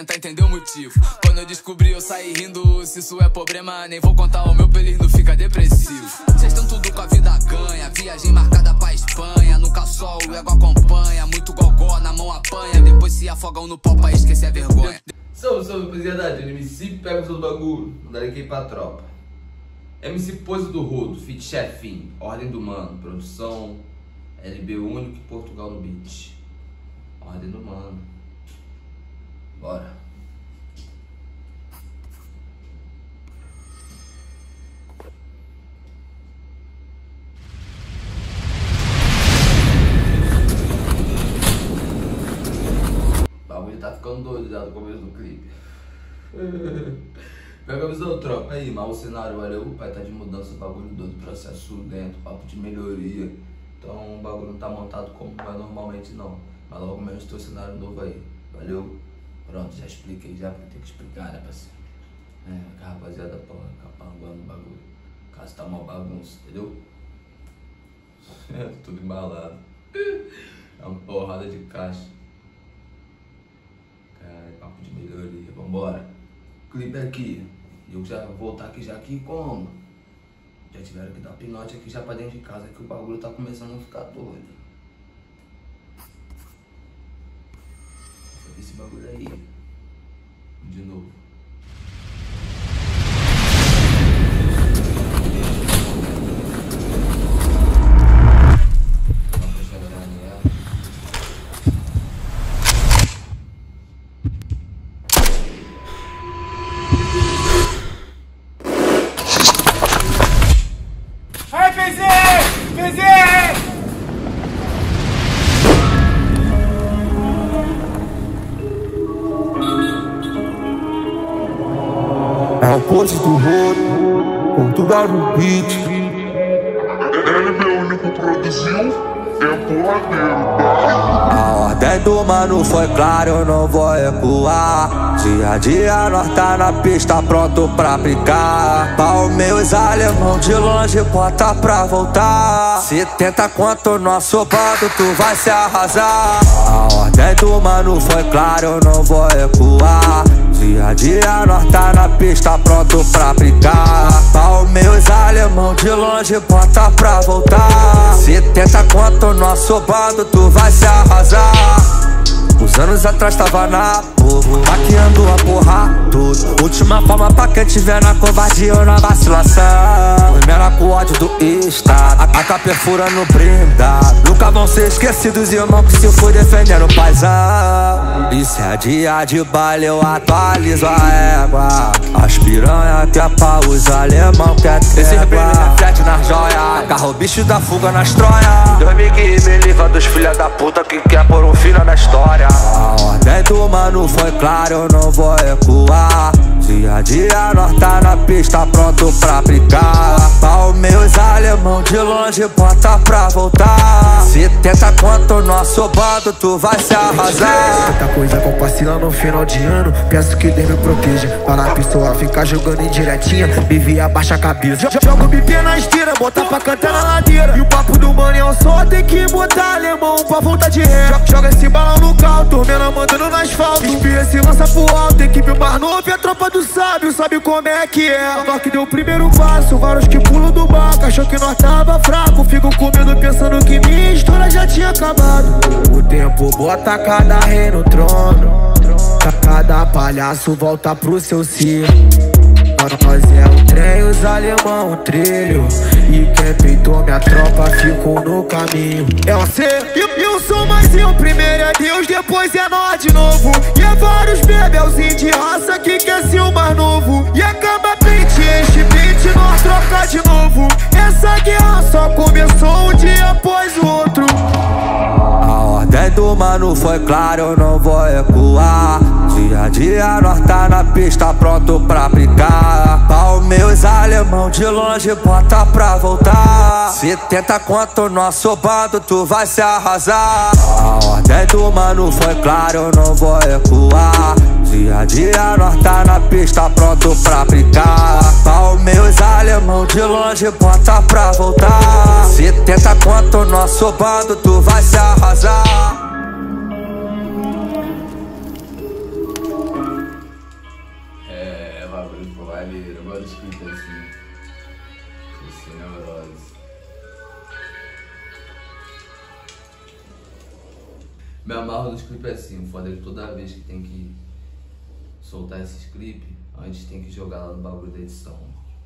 tentar entender o motivo. Quando eu descobri eu saí rindo. Se isso é problema, nem vou contar o meu pra eles não fica depressivo. Cês tão tudo com a vida ganha, viagem marcada pra Espanha. Nunca só o ego acompanha, muito gogó na mão apanha. Depois se afogam no pau pra esquecer a vergonha. Salve, rapaziada, MC pega o seu bagulho, mandaram aqui pra tropa. MC Pose do Rodo, feat Chefinho, Ordem do Mano, produção LB Único e Portugal no beat. Ordem do Mano. Bora. O bagulho tá ficando doido já no começo do clipe. Pega a visão, tropa. Aí, mal o cenário, valeu. O pai tá de mudança, bagulho doido, processo lento, papo de melhoria. Então o bagulho não tá montado como é normalmente não. Mas logo menos tem um cenário novo aí. Valeu? Pronto, já expliquei já, porque tem que explicar, né, parceiro? Que a rapaziada capambando o bagulho. Caso tá uma bagunça, entendeu? Tudo embalado. É uma porrada de caixa. Cara, papo de melhoria. Vambora. Clipe aqui. Eu já vou voltar aqui como? Já tiveram que dar pinote aqui já pra dentro de casa, que o bagulho tá começando a ficar doido. Esse bagulho aí. De novo. É o Pose do Rodo, Portugal no beat. LB Único produziu, é porradeiro, tá? A ordem do mano foi clara, eu não vou recuar. Dia a dia nós tá na pista, pronto pra aplicar. Palmeiras alemão de longe, bota pra voltar. 70 quanto nosso bando, tu vai se arrasar. A ordem do mano foi clara, eu não vou recuar. Dia a dia nós tá na pista, pronto pra aplicar. Palmeiras alemão de longe, bota pra voltar. 70 quanto nosso bando, tu vai se arrasar. Uns anos atrás tava na porra, maquiando a porra tudo. Última forma pra quem tiver na covardia ou na vacilação. Os menor com ódio do estado, a cá perfura no blindado. Nunca vão ser esquecidos, irmão, que se foi defendendo o paizão. Isso é dia de baile, eu atualizo a égua. As piranha quer pau, os alemão quer trégua. Esse brilho reflete nas joias, carro bicho da fuga nas troias. Deus me guie, me livra dos filha da puta que quer pôr um filho na história. A ordem do mano foi clara, eu não vou recuar. Dia a dia nós tá na pista, pronto pra aplicar. Palmeiras alemão de longe, bota pra voltar. 70 quanto nosso bando, tu vai se arrasar. Muita coisa compartilha no final de ano, peço que Deus me proteja. Para a pessoa ficar jogando indiretinha, me via abaixa a cabeça. Joga o bipê na esteira, bota pra cantar na ladeira. E o papo do mano é o som, tem que botar alemão pra volta de ré. Joga esse balão no carro, tormenta mandando no asfalto. Espia se lança pro alto, equipe mais nova e a tropa do sábio sabe como é que é. Nós que deu o primeiro passo, vários que pulam do barco, achou que nós tava fraco. Fico com medo pensando que minha história já tinha acabado. O tempo bota cada rei no trono, cada palhaço volta pro seu circo. Nós é o trem, os alemão o trilho. E quem peitou minha tropa ficou no caminho. É você, eu sou mais eu. Primeiro é Deus, depois é nós de novo. E é vários bebelzinhos de raça que quer ser o mais novo. E acaba pente, enche pente, nós troca de novo. Essa guerra só começou um dia após o outro. A ordem do mano foi clara, eu não vou recuar. Dia a dia nós tá na pista, pronto pra aplicar. Palmeiras alemão de longe, bota pra voltar. 70 quanto nosso bando, tu vai se arrasar. A ordem do mano foi clara, eu não vou recuar. Dia a dia nós tá na pista, pronto pra aplicar. Palmeiras alemão de longe, bota pra voltar. 70 quanto nosso bando, tu vai se arrasar. doido, pô, maneiro. Eu gosto dos clipes assim. Esse neurose. Me amarro nos clipes assim, foda é que toda vez que tem que soltar esses clipes, antes tem que jogar lá no bagulho da edição.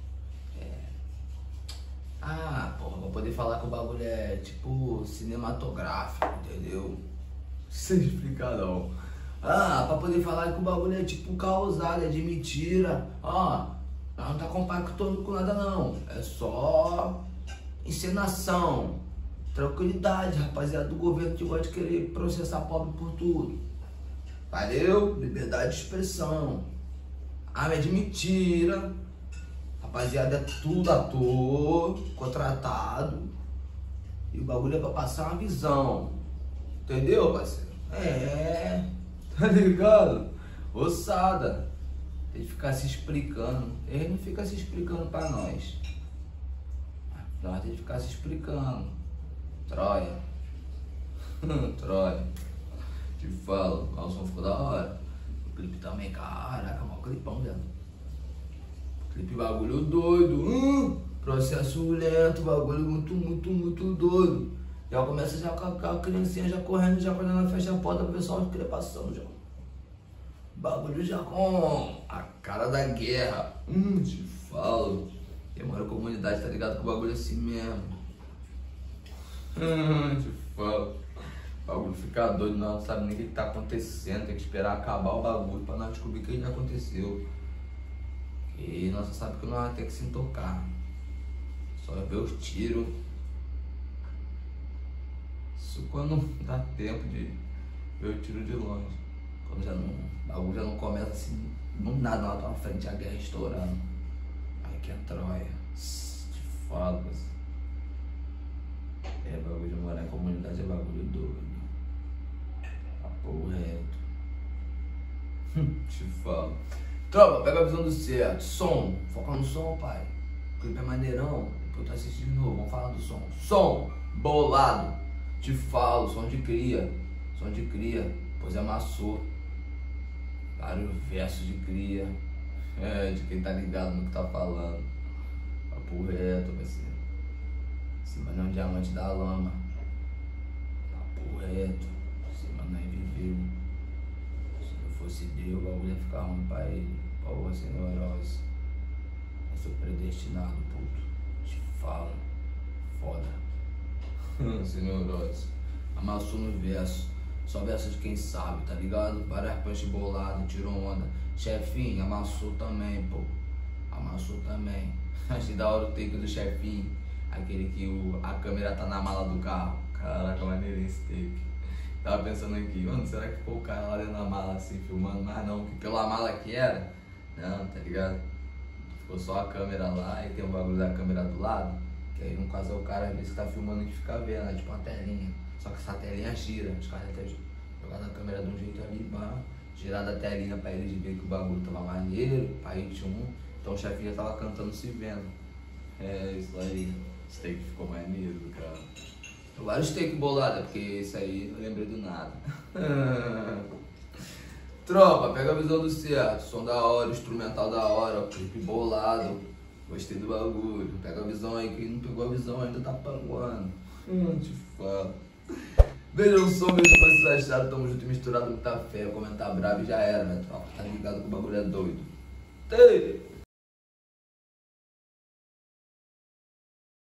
Porra, pra poder falar que o bagulho é tipo cinematográfico, entendeu? Sem explicar não. Pra poder falar que o bagulho é tipo causado, é de mentira. Não tá compactando com nada não. É só encenação. Tranquilidade, rapaziada do governo que gosta de querer processar pobre por tudo. Valeu? Liberdade de expressão. É de mentira. Rapaziada, é tudo ator, contratado. E o bagulho é pra passar uma visão. Entendeu, parceiro? Tá ligado? Ossada. Tem que ficar se explicando. Ele não fica se explicando pra nós. Nós tem que ficar se explicando. Troia. Troia. Te falo, o som ficou da hora. O clipe também, caraca, mó clipão, velho. Clipe bagulho doido. Processo lento, bagulho muito doido. Já começa já com a criancinha já correndo, já quando ela fecha a porta, o pessoal querer passando já. Bagulho já com a cara da guerra. Te falo. Quem mora em comunidade tá ligado que o bagulho é assim mesmo. Te falo. O bagulho fica doido, não sabe nem o que tá acontecendo. Tem que esperar acabar o bagulho pra nós descobrir o que aconteceu. E nós só sabemos que nós vamos ter que se tocar. Só ver os tiros. Isso quando dá tempo de ver o tiro de longe. Quando já não, o bagulho já não começa assim, não nada na tua frente, a guerra estourando. Aí que é Troia. Te falo, assim. Bagulho de morar em comunidade é bagulho doido. Papo reto. Te falo. Tropa, pega a visão do certo. Som, foca no som, pai. O clipe é maneirão. Depois tu assiste de novo, vamos falar do som. Som, bolado. Te falo, som de cria. Som de cria, pois amassou. Vários versos de cria. De quem tá ligado no que tá falando. Papo reto, vai ser. Esse mano é um diamante da lama. Papo reto. Esse mano aí viveu. Se não fosse Deus, o bagulho ia ficar ruim pra ele. Pra você, neurose. Eu sou predestinado, puto. Te falo. Foda. Sem neurose. Amassou no verso. Só verso de quem sabe, tá ligado? Várias punch boladas, tirou onda. Chefinho, amassou também, pô. Amassou também. Achei da hora o take do chefinho. Aquele que a câmera tá na mala do carro. Caraca, maneiro esse take. Tava pensando aqui, mano, será que ficou o cara lá dentro da mala assim, filmando? Mas não, que pela mala que era, não, tá ligado? Ficou só a câmera lá e tem o bagulho da câmera do lado. Que aí no caso é o cara às vezes que tá filmando que fica vendo, né? Tipo uma telinha. Só que essa telinha gira, os caras até jogaram a câmera de um jeito ali, girar a telinha pra eles ver que o bagulho tava maneiro, pra ritmo. Então o chefinho já tava cantando se vendo. Isso aí. Esse take ficou maneiro, cara. Tem vários take bolada, porque esse aí eu lembrei do nada. Tropa, pega a visão do certo. Som da hora, instrumental da hora, clipe bolado. Gostei do bagulho. Pega a visão aí, quem não pegou a visão ainda tá panguando. Te falo. Vejam o som, vejam o que vocês acharam. Tamo junto e misturado, muita fé. Comentar bravo e já era, né, tropa? Tá ligado que o bagulho é doido. Tei!